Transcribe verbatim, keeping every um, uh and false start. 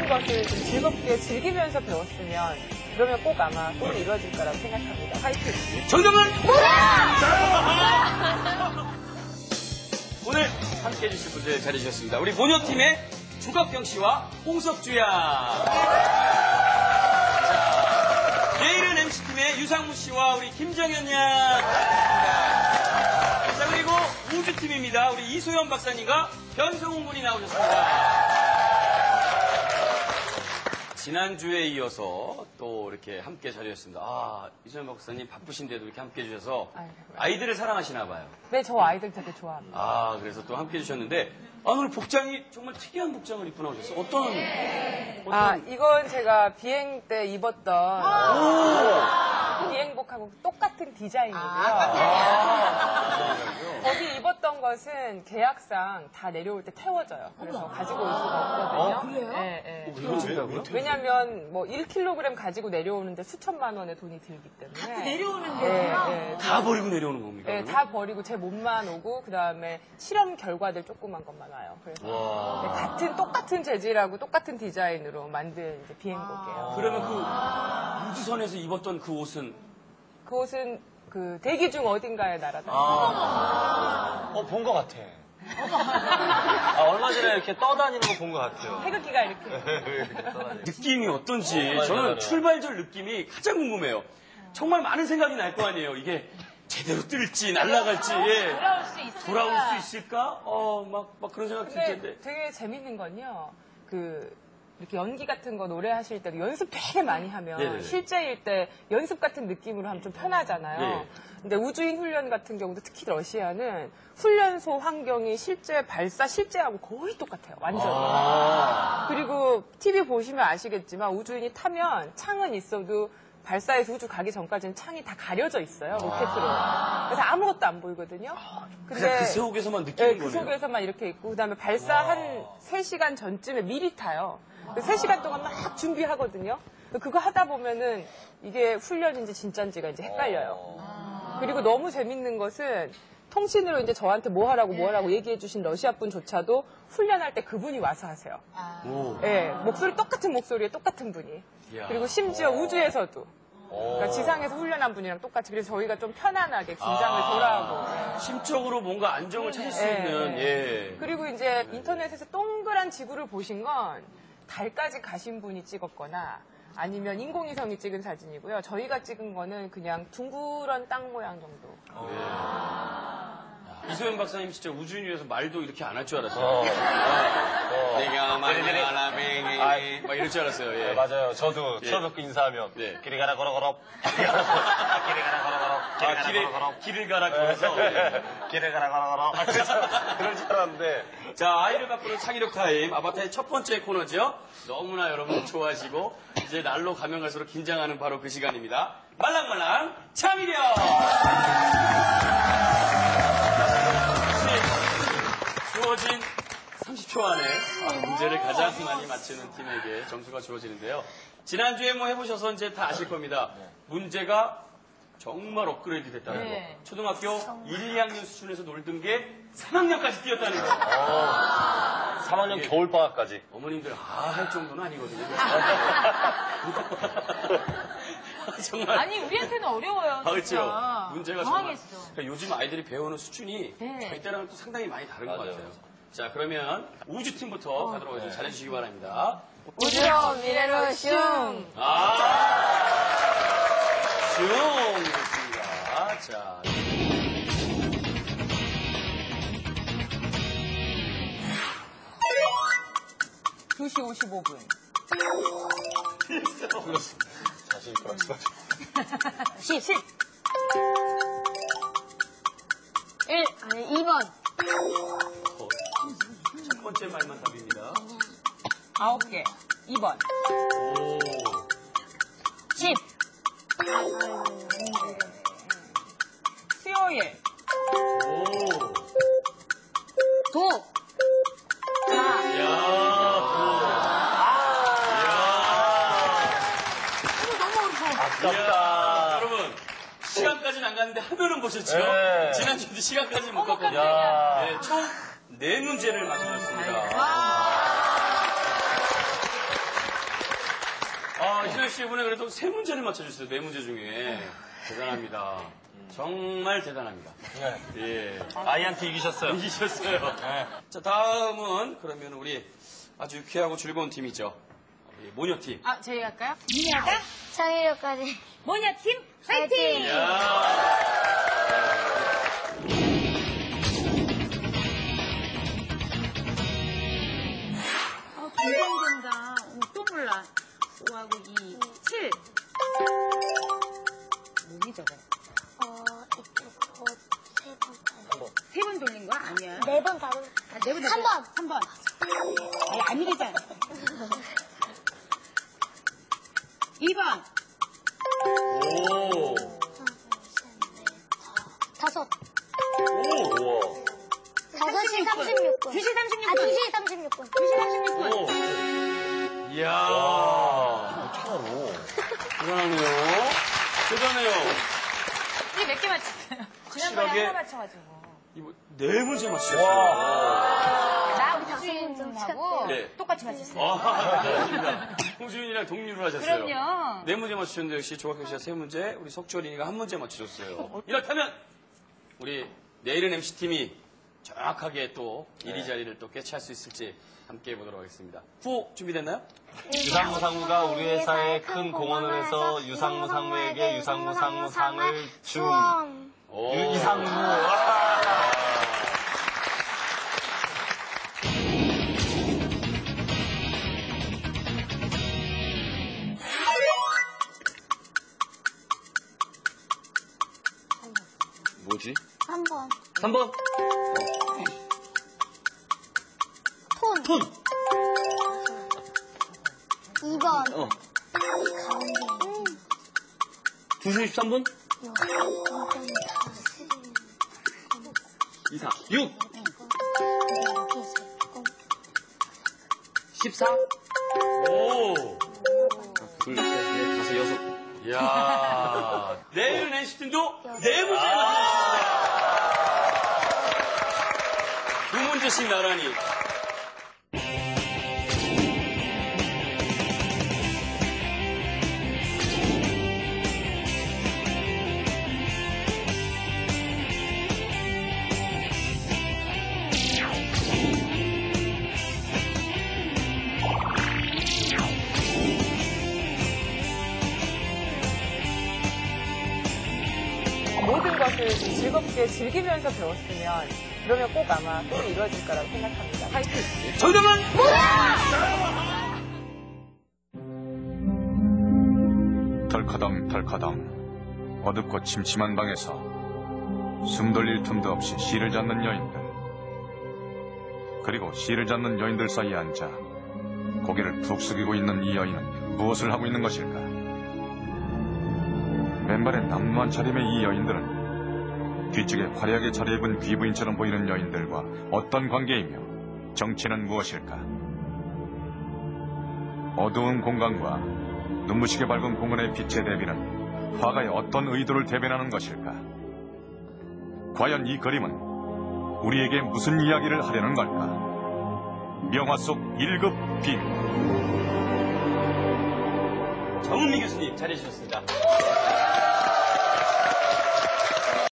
모든 것을 좀 즐겁게 즐기면서 배웠으면 그러면 꼭 아마 꿈이 이루어질 거라고 생각합니다. 화이팅! 정답은 뭐야? 오늘 함께해 주실 분들 잘해주셨습니다. 우리 모녀팀의 조갑경 씨와 홍석주 양. 자, 내일은 엠씨팀의 유상무 씨와 우리 김정현 양. 자, 그리고 우주팀입니다. 우리 이소연 박사님과 변성훈 군이 나오셨습니다. 지난주에 이어서 또 이렇게 함께 자리했습니다. 아, 이소연 박사님 바쁘신데도 이렇게 함께 해주셔서 아이들을 사랑하시나 봐요. 네, 저 아이들 되게 좋아합니다. 아, 그래서 또 함께 해주셨는데, 아, 오늘 복장이 정말 특이한 복장을 입고 나오셨어요. 어떤, 어떤. 아, 이건 제가 비행 때 입었던 비행복하고 똑같은 디자인이고요. 아, 거기 입었던 것은 계약상 다 내려올 때 태워져요. 그래서 가지고 올 수가 없거든요. 아, 그래요? 네, 네. 이거 진짜고요? 왜냐면 뭐 일 킬로그램 가지고 내려오는데 수천만 원의 돈이 들기 때문에. 다 내려오는 네, 거구나. 네. 다 버리고 내려오는 겁니까? 네, 다 버리고 제 몸만 오고 그다음에 실험 결과들 조그만 것만 와요. 그래서 네, 같은 똑같은 재질하고 똑같은 디자인으로 만든 이제 비행복이에요. 그러면 그 우주선에서 입었던 그 옷은? 그 옷은 그 대기 중 어딘가에 날아다니는 아. 어, 본 것 같아. 아, 얼마 전에 이렇게 떠다니는 거 본 것 같아요. 태극기가 이렇게. 느낌이 어떤지 어, 맞아요, 저는 맞아요. 출발절 느낌이 가장 궁금해요. 정말 많은 생각이 날 거 아니에요. 이게 제대로 뜰지 날아갈지 예. 돌아올 수 있을까? 돌아올 수 있을까? 어, 막, 막 그런 생각 들 근데 텐데. 되게 재밌는 건요. 그 이렇게 연기 같은 거 노래 하실 때도 연습 되게 많이 하면 네네네. 실제일 때 연습 같은 느낌으로 하면 좀 편하잖아요. 네. 근데 우주인 훈련 같은 경우도 특히 러시아는 훈련소 환경이 실제 발사 실제하고 거의 똑같아요. 완전히. 아. 그리고 티비 보시면 아시겠지만 우주인이 타면 창은 있어도 발사해서 우주 가기 전까지는 창이 다 가려져 있어요. 로켓으로. 그래서 아무것도 안 보이거든요. 그냥 그 속에서만 느끼는 네, 그 거네요. 속에서만 이렇게 있고 그다음에 발사 한 세 시간 전쯤에 미리 타요. 세 시간 동안 막 준비하거든요. 그거 하다 보면은 이게 훈련인지 진짜인지가 이제 het갈려요. 그리고 너무 재밌는 것은 통신으로 이제 저한테 뭐 하라고 뭐 하라고 얘기해 주신 러시아 분조차도 훈련할 때 그분이 와서 하세요. 오. 예, 목소리 똑같은 목소리에 똑같은 분이. 이야. 그리고 심지어 우주에서도. 그러니까 지상에서 훈련한 분이랑 똑같이. 그래서 저희가 좀 편안하게 긴장을 아. 덜어하고. 심적으로 뭔가 안정을 찾을 수 네, 있는 네. 예. 그리고 이제 인터넷에서 동그란 지구를 보신 건 달까지 가신 분이 찍었거나 아니면 인공위성이 찍은 사진이고요. 저희가 찍은 거는 그냥 둥그런 땅 모양 정도. 이소연 박사님 진짜 우주인 위해서 말도 이렇게 안 할 줄 알았어요. 어. 내가 네네네. 말라라뱅이 막 이럴 줄 알았어요. 예. 네, 맞아요. 저도 예. 처음 뵙고 인사하면 네. 길이 가라 걸어걸어. 길이 가라 걸어걸어. 길이 가라 걸어걸어. 아, 길에, 길을 가라 그래서 예. 길을 가라 걸어걸어. 그럴 줄 알았는데. 자, 아이를 바꾸는 창의력 타임 아바타의 첫 번째 코너죠. 너무나 여러분 좋아하시고 이제 날로 가면 갈수록 긴장하는 바로 그 시간입니다. 말랑말랑 창의력. 주어진 삼십 초 안에 문제를 가장 많이 맞히는 팀에게 점수가 주어지는데요. 지난주에 뭐 해보셔서 이제 다 아실 겁니다. 문제가 정말 업그레이드 됐다는 네. 거. 초등학교 일, 이 학년 수준에서 놀던 게 삼 학년까지 뛰었다는 거. 삼 학년 겨울방학까지. 어머님들 아 할 정도는 아니거든요. 정말. 아니, 우리한테는 어려워요. 아, 그렇죠. 진짜. 문제가 정말. 당황했어. 그러니까 요즘 아이들이 배우는 수준이 네. 저희 때랑은 또 상당히 많이 다른 것 맞아요. 같아요. 자, 그러면 우주팀부터 가도록 하겠습니다. 잘해주시기 바랍니다. 우주로 미래로 슝! 아, 슝! 좋습니다. 자. 두 시 오십오 분. 자신 있게 말씀하세요. 십, 십. 일, 아니, 이 번. 어, 첫 번째 말만 답입니다. 아홉 개. 이 번. 오. 십. 수요일. 오. 도. 이야. 아깝다. 여러분, 시간까지는 안 갔는데 하면은 보셨죠? 네. 지난주도 시간까지 못 갔거든요. 야. 네, 총 네 문제를 맞춰줬습니다. 아, 희선 씨 이번에 그래도 세 문제를 맞춰주셨어요. 네 문제 중에. 대단합니다. 정말 대단합니다. 네. 예. 아이한테 이기셨어요. 이기셨어요. 네. 자, 다음은 그러면 우리 아주 유쾌하고 즐거운 팀이죠. 우리 모녀팀. 아, 저희 할까요? 미녀가 창의력까지. 모녀팀 파이팅! 야. 어, 긴장된다. 어, 또 몰라. 오하고 이, 칠. 뭐니 저거? 어, 이쪽, 어, 세 번. 세 번 돌린 거야? 아니야. 네 번 다른. 아, 네 번. 한 번. 한 번. 아니, 아니래잖아. 이 번. 오. 다섯. 오. 우와. 다섯 시 삼십육 분. 두 시 삼십육 아, 분. 두 시 삼십육 분. 두 시 삼십육 분. 오. 이야. 어떻게 알아? 대단하네요. 대단해요. 이게 몇 개 맞췄어요? 확실하게 지난번에 하나 맞춰가지고. 이거 네 문제 맞추셨어요. 나 우리 박수인하고 네. 똑같이 맞췄어요. 아, 잘하십니다. 홍수윤이랑 동률을 하셨어요. 그럼요. 네 문제 맞추셨는데 역시 조각경 씨가 세 문제, 우리 석주어린이가 한 문제 맞추셨어요. 이렇다면 우리 내일은 엠씨팀이 정확하게 또 일 위 자리를 또 깨치할 수 있을지 함께 해보도록 하겠습니다. 후보 준비됐나요? 유상무 상무가 우리 회사에 큰 공헌을 해서 유상무 상무에게 유상무 상무 상을 줌. 오. 유- 이상무. 와. 뭐지? 한 번. 삼 번. 톤. 톤. 이 번. 어. 가운데. 음. 두 시 십삼 분. 이사. 육. 십사. 오. 둘, 셋, 넷, 다섯, 여섯. 이야. 내일은 엠씨팀도 네 문제를 맞추셨습니다. 두 문제씩 나란히. 모든 것을 좀 즐겁게 즐기면서 배웠으면 그러면 꼭 아마 또 이루어질 거라고 생각합니다. 파이팅! 정답은 덜커덩 덜커덩 어둡고 침침한 방에서 숨 돌릴 틈도 없이 시를 잡는 여인들, 그리고 시를 잡는 여인들 사이에 앉아 고개를 푹 숙이고 있는 이 여인은 무엇을 하고 있는 것일까? 맨발에 남루한 차림의 이 여인들은 뒤쪽에 화려하게 차려입은 귀부인처럼 보이는 여인들과 어떤 관계이며 정체는 무엇일까? 어두운 공간과 눈부시게 밝은 공간의 빛의 대비는 화가의 어떤 의도를 대변하는 것일까? 과연 이 그림은 우리에게 무슨 이야기를 하려는 걸까? 명화 속 일 급 비밀. 정은미 교수님 잘해주셨습니다.